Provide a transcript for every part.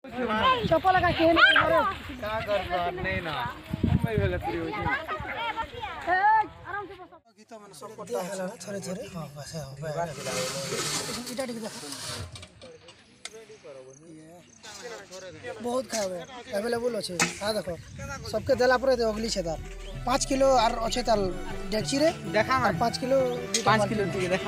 चप्पल का के नहीं करे का कर नहीं ना मैं गलत करी हो आराम से बस गीत मन सब पड़ता है ना थोड़े थोड़े हां बस है इटा ठीक है बहुत खावे अवेलेबल আছে आ देखो सबके देला परे अगली छे तार 5 किलो और আছে ताल डेक्ची रे देखा 5 किलो 5 किलो ठीक देखा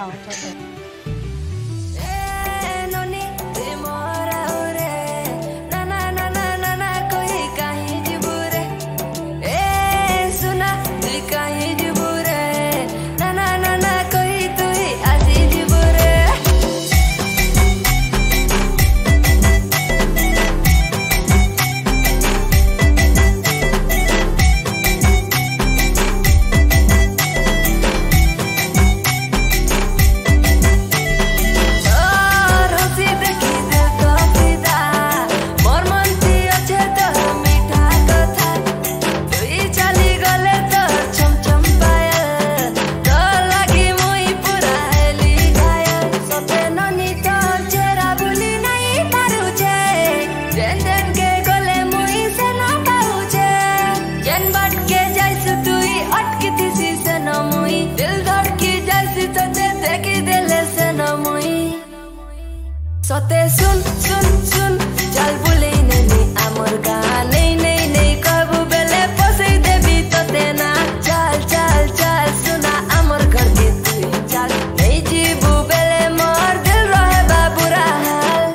सोते सुन सुन सुन चल बुले नहीं आमर गान नहीं नहीं नहीं कबू बेले पसे देवी तोते ना चल चल चल सुना आमर घर के तू चल नहीं जीबू बेले मोर दिल रहे बाबूरा हाल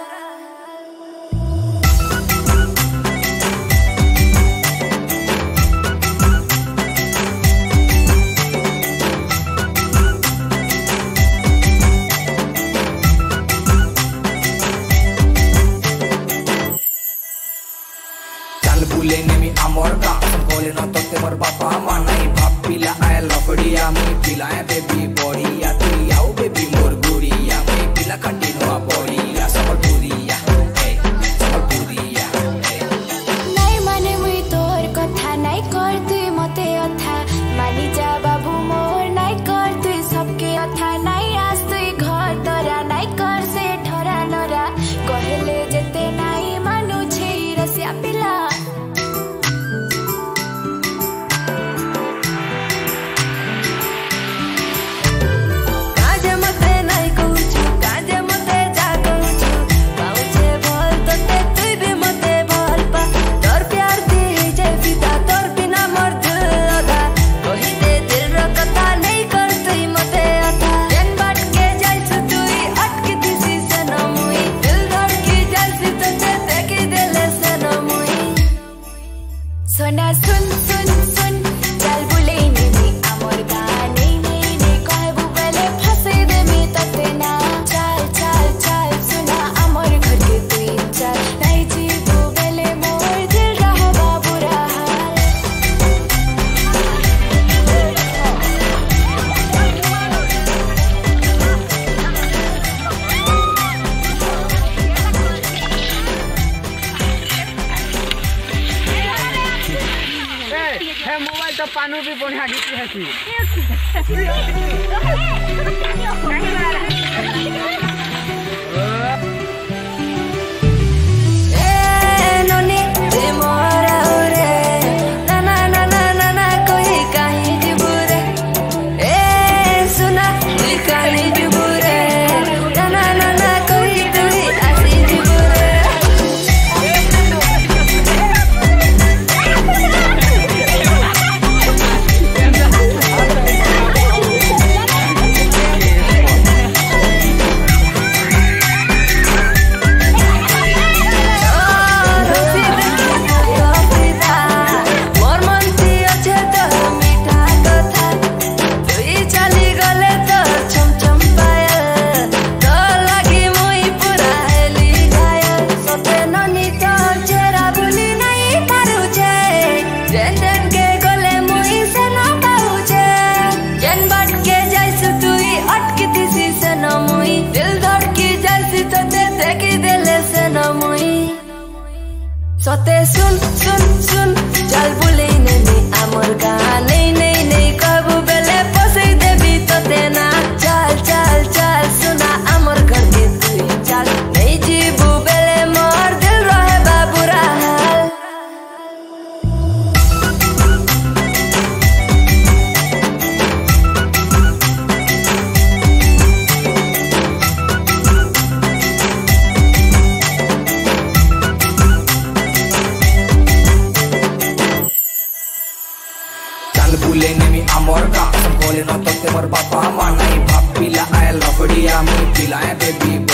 बुलेने में अमर का बोले न तो तेमर बापा मानाई बाप पिला आया लफड़िया मैं पिलाए बेबी बोरिया तू आओ बेबी मोर गुड़िया मैं पिला कंटिन्यू बोरिया सबलपुरिया सबलपुरिया नहीं माने मुई तोर कथा नहीं कर तुई मते अथा मानी जा बाबू मोर नहीं कर तुई सबके अथा नहीं आज तुई घर तोरा नहीं कर से ठरा नरा कहले जेते नहीं मानु छे रसिया पिला सोना सुन सुन सुन चल बुले नहीं आमर गान नहीं नहीं नहीं कहबू बेले फसे दे मी तते ना चल चल चल सुना आमर घर के तू चल नहीं जीबू बेले मोर दिल रहा बाबूरा हाल है मोबाइल तो पानू भी बढ़िया गीत है सोते सुन सुन सुन चल बुले नहीं आमर गान नहीं नहीं नहीं कबू बेले पसे देवी तोते ना चल चल चल सुना आमर घर के तू चल नहीं जीबू बेले मोर दिल रहे बुले नेमी आमर गाँ कसम कोले न तोते मोर बापा मानाई भाप पिला आए लफड़िया मुई पिलाए बेबी